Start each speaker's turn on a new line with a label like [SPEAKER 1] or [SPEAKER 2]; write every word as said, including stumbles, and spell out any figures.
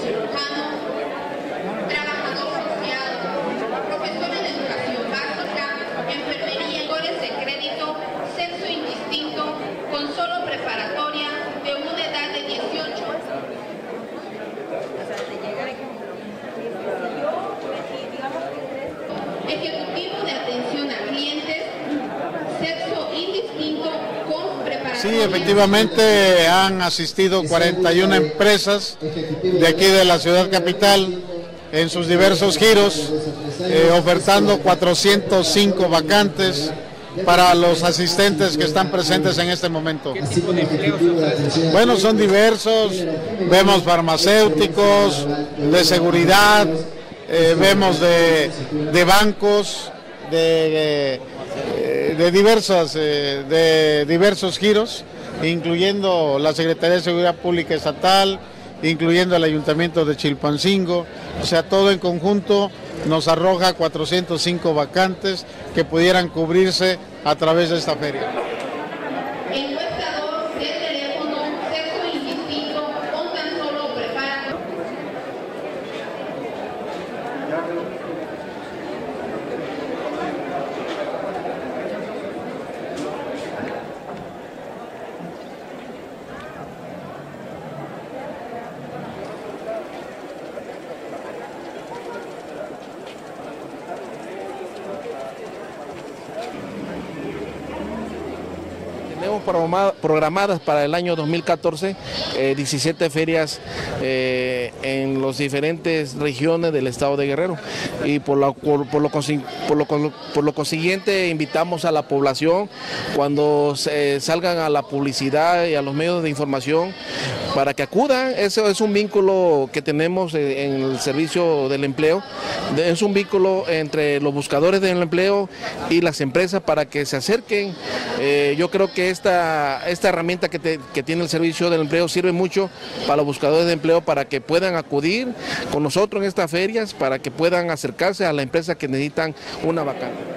[SPEAKER 1] cirujano, trabajador social, profesor en educación básica, enfermería, actores de crédito, sexo indistinto, con solo preparatoria de una edad de dieciocho. Ejecutivo de atención a clientes, sexo indistinto con preparación.
[SPEAKER 2] Sí, efectivamente han asistido cuarenta y una empresas de aquí de la ciudad capital en sus diversos giros, eh, ofertando cuatrocientos cinco vacantes para los asistentes que están presentes en este momento.
[SPEAKER 3] ¿Qué tipo de empleos ofrecen?
[SPEAKER 2] Bueno, son diversos, vemos farmacéuticos, de seguridad, eh, vemos de, de bancos, de, de, de, diversas, eh, de diversos giros, incluyendo la Secretaría de Seguridad Pública Estatal, incluyendo el Ayuntamiento de Chilpancingo. O sea, todo en conjunto nos arroja cuatrocientos cinco vacantes que pudieran cubrirse a través de esta feria.
[SPEAKER 1] Encuestador de teléfono, sexo indistinto, con tan solo preparatoria.
[SPEAKER 4] Tenemos programadas para el año dos mil catorce eh, diecisiete ferias eh, en las diferentes regiones del estado de Guerrero, y por lo, por, por, lo, por, lo, por lo consiguiente invitamos a la población cuando se, salgan a la publicidad y a los medios de información para que acudan. Eso es un vínculo que tenemos en el servicio del empleo, es un vínculo entre los buscadores del empleo y las empresas para que se acerquen. Eh, yo creo que esta, esta herramienta que, te, que tiene el servicio del empleo sirve mucho para los buscadores de empleo, para que puedan acudir con nosotros en estas ferias, para que puedan acercarse a la empresa que necesitan una vacante.